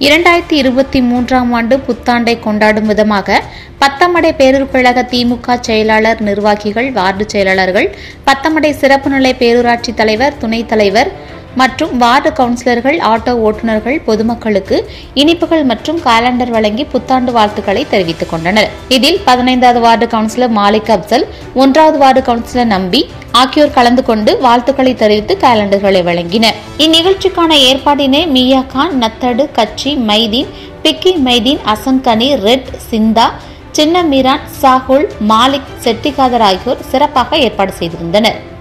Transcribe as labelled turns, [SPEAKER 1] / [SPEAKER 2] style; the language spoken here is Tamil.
[SPEAKER 1] 2023ஆம் ஆண்டு புத்தாண்டை கொண்டாடும் விதமாக பத்தமடை பேரூர் கழக திமுக செயலாளர், நிர்வாகிகள், வார்டு செயலாளர்கள், பத்தமடை சிறப்பு நிலை பேரூராட்சி தலைவர், துணைத் தலைவர் மற்றும் வார்டு கவுன்சிலர்கள், ஆட்டோ ஓட்டுநர்கள் பொதுமக்களுக்கு இனிப்புகள் மற்றும் காலண்டர் வழங்கி புத்தாண்டு வாழ்த்துக்களை தெரிவித்துக் கொண்டனர். இதில் 15வது வார்டு கவுன்சிலர் மாலிக் அப்சல், 1வது வார்டு கவுன்சிலர் நம்பி ஆகியோர் கலந்து கொண்டு வாழ்த்துக்களை தெரிவித்து காலண்டர்களை வழங்கினர். இந்நிகழ்ச்சிக்கான ஏற்பாட்டினை மியா கான், நத்தடு, கட்சி, மைதீன், பிக்கி மைதீன், அசன்கனி, ரெட், சிந்தா, சின்ன மீரான், சாகுல், மாலிக், செட்டிகாதர் ஆகியோர் சிறப்பாக ஏற்பாடு செய்திருந்தனர்.